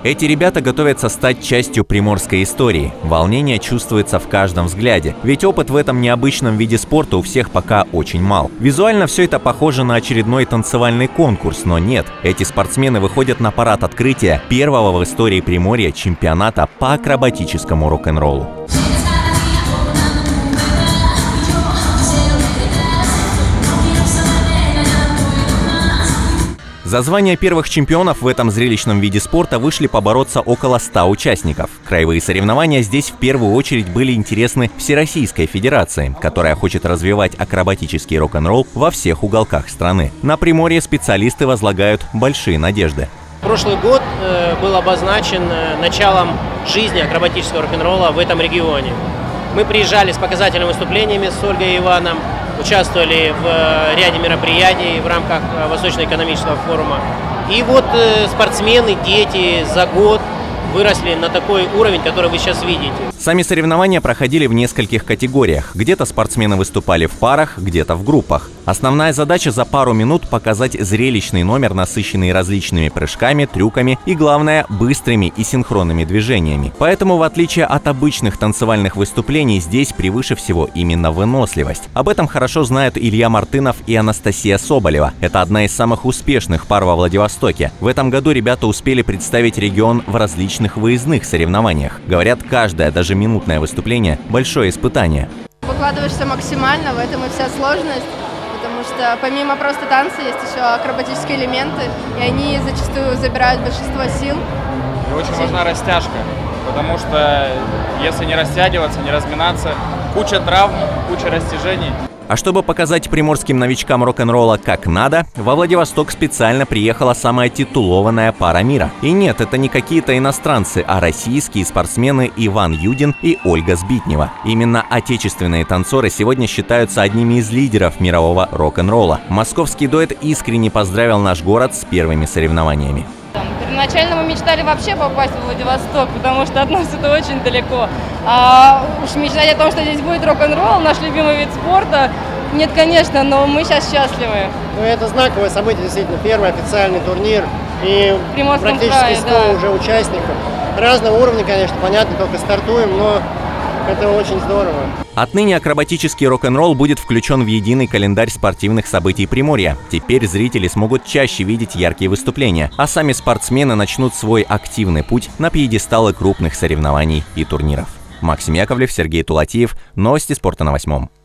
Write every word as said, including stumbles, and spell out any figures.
Эти ребята готовятся стать частью приморской истории. Волнение чувствуется в каждом взгляде, ведь опыт в этом необычном виде спорта у всех пока очень мал. Визуально все это похоже на очередной танцевальный конкурс, но нет. Эти спортсмены выходят на парад открытия первого в истории Приморья чемпионата по акробатическому рок-н-роллу. За звание первых чемпионов в этом зрелищном виде спорта вышли побороться около ста участников. Краевые соревнования здесь в первую очередь были интересны Всероссийской Федерации, которая хочет развивать акробатический рок-н-ролл во всех уголках страны. На Приморье специалисты возлагают большие надежды. Прошлый год был обозначен началом жизни акробатического рок-н-ролла в этом регионе. Мы приезжали с показательными выступлениями с Ольгой и Иваном, участвовали в ряде мероприятий в рамках Восточно-экономического форума. И вот спортсмены, дети за год выросли на такой уровень, который вы сейчас видите. Сами соревнования проходили в нескольких категориях. Где-то спортсмены выступали в парах, где-то в группах. Основная задача за пару минут показать зрелищный номер, насыщенный различными прыжками, трюками и, главное, быстрыми и синхронными движениями. Поэтому, в отличие от обычных танцевальных выступлений, здесь превыше всего именно выносливость. Об этом хорошо знают Илья Мартынов и Анастасия Соболева. Это одна из самых успешных пар во Владивостоке. В этом году ребята успели представить регион в различных выездных соревнованиях. Говорят, каждое, даже минутное выступление – большое испытание. Выкладываешься максимально, в этом и вся сложность. Потому что помимо просто танца есть еще акробатические элементы, и они зачастую забирают большинство сил. И очень важна растяжка, потому что если не растягиваться, не разминаться, куча травм, куча растяжений. А чтобы показать приморским новичкам рок-н-ролла как надо, во Владивосток специально приехала самая титулованная пара мира. И нет, это не какие-то иностранцы, а российские спортсмены Иван Юдин и Ольга Сбитнева. Именно отечественные танцоры сегодня считаются одними из лидеров мирового рок-н-ролла. Московский дуэт искренне поздравил наш город с первыми соревнованиями. Первоначально мы мечтали вообще попасть в Владивосток, потому что от нас это очень далеко. А уж мечтать о том, что здесь будет рок-н-ролл, наш любимый вид спорта, нет, конечно, но мы сейчас счастливы. Ну, это знаковое событие, действительно, первый официальный турнир. И практически крае, сто да. уже участников. Разного уровня, конечно, понятно, только стартуем, но это очень здорово. Отныне акробатический рок-н-ролл будет включен в единый календарь спортивных событий Приморья. Теперь зрители смогут чаще видеть яркие выступления, а сами спортсмены начнут свой активный путь на пьедесталы крупных соревнований и турниров. Максим Яковлев, Сергей Тулатиев. Новости спорта на восьмом.